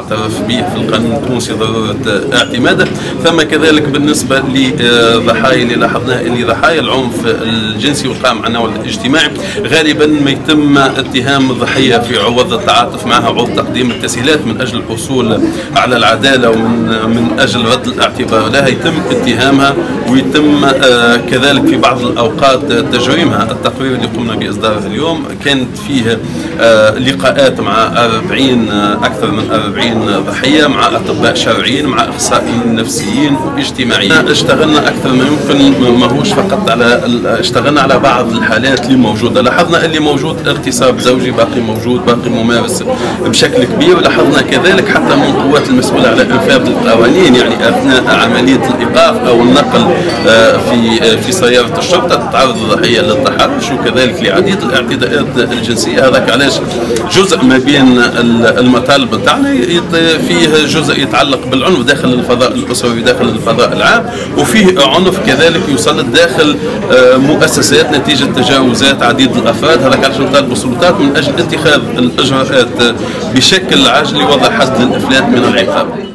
المعترف به في القانون التونسي ضرورة اعتماده. ثم كذلك بالنسبة لضحايا اللي لاحظناها اللي ضحايا العنف الجنسي والقائم على النوع الاجتماعي غالبا ما يتم اتهام الضحية في عوض التعاطف معها، عوض تقديم التسهيلات من أجل الحصول على العدالة ومن أجل رد الاعتبار لها، يتم اتهامها ويتم كذلك في بعض الأوقات تجريمها. التقرير اللي قمنا بإصداره اليوم كانت فيه لقاءات مع أكثر من 40 ضحية، مع أطباء شرعيين، مع أخصائيين نفسيين واجتماعيين. اشتغلنا أكثر ما يمكن، ماهوش فقط اشتغلنا على بعض الحالات اللي موجودة. لاحظنا اللي موجود اغتصاب زوجي باقي موجود، باقي ممارس بشكل كبير. لاحظنا كذلك حتى من القوات المسؤولة على إنفاذ القوانين، يعني أثناء عملية الإيقاف أو النقل في سيارة الشرطة تتعرض الضحية للتحرش وكذلك لعديد الاعتداءات الجنسية. هذاك علاش جزء ما بين المطالب نتاعنا فيه جزء يتعلق بالعنف داخل الفضاء الأسري داخل الفضاء العام، وفيه عنف كذلك يسلط داخل مؤسسات نتيجة تجاوزات عديد الأفراد. هذاك علاش نطالب السلطات من أجل اتخاذ الإجراءات بشكل عاجل لوضع حد للإفلات من العقاب.